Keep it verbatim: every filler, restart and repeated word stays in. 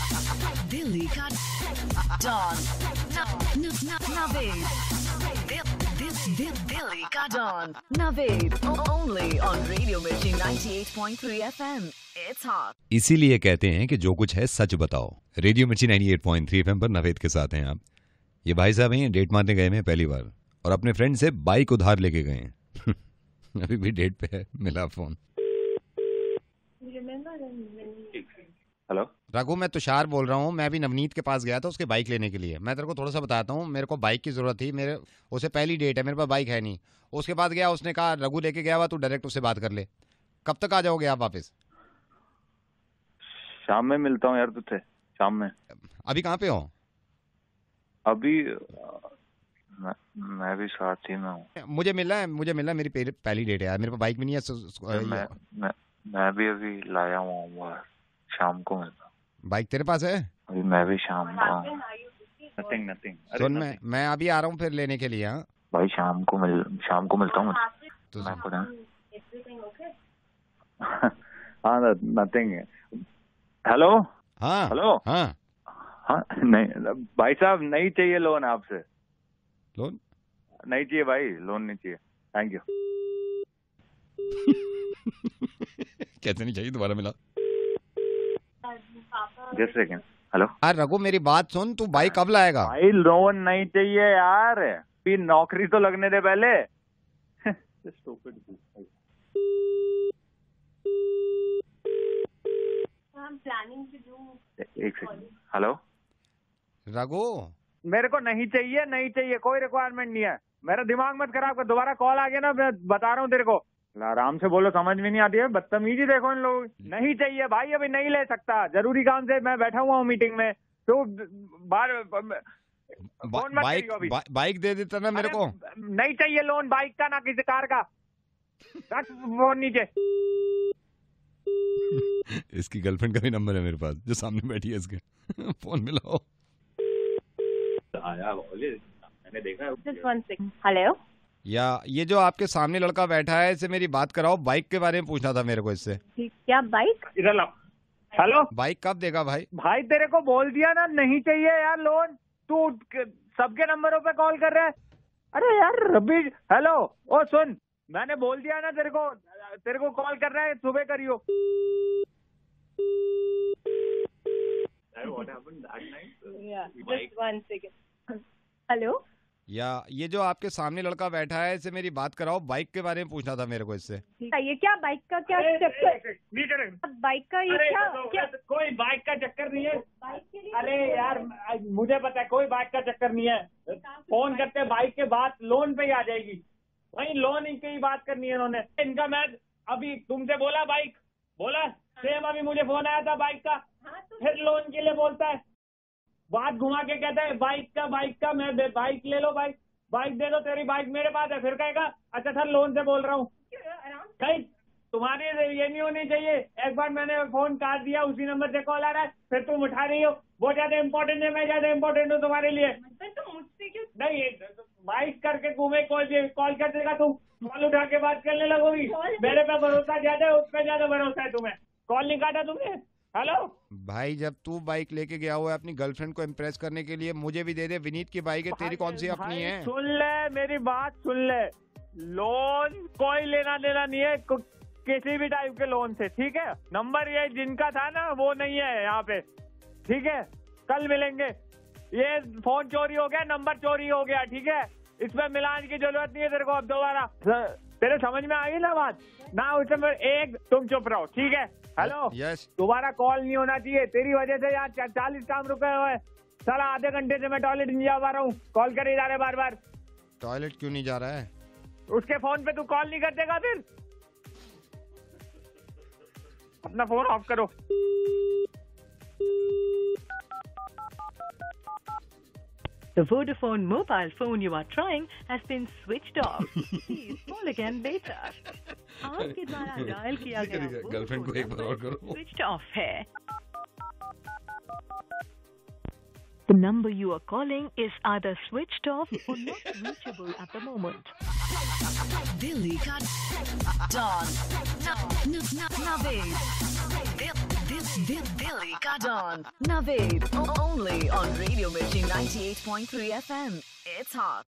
दिल्ली का डॉन नवेद, दिल्ली का don Naved, only on radio Mirchi अट्ठानवे पॉइंट तीन एफएम। It's hot. इसीलिए कहते हैं कि जो कुछ है सच बताओ। रेडियो मिर्ची अट्ठानवे पॉइंट तीन एफएम पर नवेद के साथ हैं आप। ये भाई साहब हैं, डेट मारने गए हैं पहली बार और अपने फ्रेंड से बाइक उधार लेके गए हैं। अभी भी डेट पे है, मिला फोन। हेलो रघु, मैं तुषार बोल रहा हूँ। मैं अभी नवनीत के पास गया था उसके बाइक लेने के लिए। मैं तेरे को थोड़ा सा बताता हूँ, मेरे को बाइक की जरूरत थी। मेरे उसे पहली डेट है, मेरे पास बाइक है नहीं। उसके बाद गया, उसने कहा रघु लेके गया हुआ, तू डायरेक्ट उससे बात कर ले। कब तक आ जाओगे आप वापस? शाम में मिलता हूँ यार तुझसे, शाम में। अभी कहाँ पे हो? अभी मैं, मैं भी साथ ही में हूँ। मुझे मिला है, मुझे मिला मुझे मेरी पहली डेट है यार। मेरे पास बाइक भी नहीं है। मैं मैं मैं भी अभी लाया हूँ, शाम को मिलता हूँ। बाइक तेरे पास है? अभी मैं भी शाम को। Nothing nothing. सुन, मैं मैं अभी आ रहा हूँ फिर लेने के लिए। हाँ भाई शाम को मिल शाम को मिलता हूँ तो मैं खुद। हाँ नथिंग। हेलो हाँ हेलो हाँ हाँ। नहीं भाई साहब, नहीं चाहिए लोन आपसे। लोन नहीं चाहिए भाई, लोन नहीं चाहिए। Thank you. कैसे नहीं चाहिए? दोबारा मिला। Just second. हेलो यार रघु, मेरी बात सुन, तू बाइक कब लाएगा? भाई लोन नहीं चाहिए यार, फिर नौकरी तो लगने दे पहले। एक सेकंड। हेलो रघु, मेरे को नहीं चाहिए, नहीं चाहिए, कोई रिक्वायरमेंट नहीं है। मेरा दिमाग मत खराब कर। दोबारा कॉल आ गया ना, मैं बता रहा हूँ तेरे को। आराम से बोलो, समझ में नहीं आती है। बदतमीजी देखो इन लोग। नहीं चाहिए भाई, अभी नहीं ले सकता, जरूरी काम से मैं बैठा हुआ हूँ मीटिंग में। तो बार फोन मत बाइक करियो अभी। बा, बाइक दे देता ना मेरे को। नहीं चाहिए लोन बाइक का, ना किसी कार का। रख फोन नीचे। इसकी गर्लफ्रेंड का भी नंबर है मेरे पास, जो सामने बैठी है इसके। फोन मिलाओ। आया मैंने देखा। हेलो, या ये जो आपके सामने लड़का बैठा है, इससे मेरी बात कराओ। बाइक के बारे में पूछना था मेरे को इससे। क्या बाइक? इधर लाओ। हेलो बाइक कब देगा भाई? भाई तेरे को बोल दिया ना, नहीं चाहिए यार लोन। तू सबके नंबरों पे कॉल कर रहा है। अरे यार रबी। हेलो ओ सुन, मैंने बोल दिया ना तेरे को, तेरे को कॉल कर रहा है, सुबह करियो। हेलो, या ये जो आपके सामने लड़का बैठा है, इससे मेरी बात कराओ। बाइक के बारे में पूछना था मेरे को इससे। ये क्या बाइक का क्या चक्कर? बाइक का ये क्या, क्या? कोई बाइक का चक्कर नहीं है। अरे यार मुझे पता है, कोई बाइक का चक्कर नहीं है। फोन करते बाइक के बाद लोन पे ही आ जाएगी। वही लोन की ही बात करनी है इन्होंने। इनका मैं अभी तुमसे बोला, बाइक बोला, सेम अभी मुझे फोन आया था बाइक का। फिर लोन के लिए बोलता है, बात घुमा के कहता है बाइक का बाइक का मैं बाइक ले लो, बाइक बाइक दे दो, तेरी बाइक मेरे पास है। फिर कहेगा अच्छा सर लोन से बोल रहा हूँ। कहीं तुम्हारी ये नहीं होनी चाहिए। एक बार मैंने फोन काट दिया, उसी नंबर से कॉल आ रहा है, फिर तुम उठा रही हो। वो ज्यादा इम्पोर्टेंट है, मैं ज्यादा इम्पोर्टेंट हूँ तुम्हारे लिए। तो मुझसे क्यों नहीं, बाइक करके घूमे, कॉल कॉल कर देगा, तुम कॉल उठा के बात करने लगोगी। मेरे पे भरोसा ज्यादा है, उस पर ज्यादा भरोसा है तुम्हें। कॉल नहीं काटा तुमने। हेलो भाई, जब तू बाइक लेके गया हुआ है अपनी गर्लफ्रेंड को इम्प्रेस करने के लिए, मुझे भी दे दे। विनीत की बाइक है, तेरी कौन सी अपनी है? सुन ले मेरी बात, सुन ले। लोन कोई लेना देना नहीं है किसी भी टाइप के लोन से, ठीक है। नंबर ये जिनका था ना, वो नहीं है यहाँ पे, ठीक है। कल मिलेंगे। ये फोन चोरी हो गया, नंबर चोरी हो गया, ठीक है। इसमें मिलान की जरूरत नहीं है तेरे को अब दोबारा। तेरे समझ में आई ना बात ना? उसमें एक तुम चुप रहो, ठीक है। Hello yes. दोबारा कॉल नहीं होना चाहिए। तेरी वजह से यार चालीस काम रुके हुए। साला आधे घंटे से मैं टॉयलेट नहीं जा पा रहा हूँ। कॉल करे जा रहे बार बार। टॉयलेट क्यों नहीं जा रहा है? उसके फोन पे तू कॉल नहीं कर देगा फिर? अपना फोन ऑफ करो। The Vodafone mobile phone you are trying has been switched off. Please call again later. आपके द्वारा डायल किया गया गर्लफ्रेंड को एक बार और करो। switched off है. The number you are calling is either switched off or not reachable at the moment. Delhi का don Naved, Dilly Ka Dawn. Naved, only on Radio Mirchi ninety-eight point three F M. It's hot.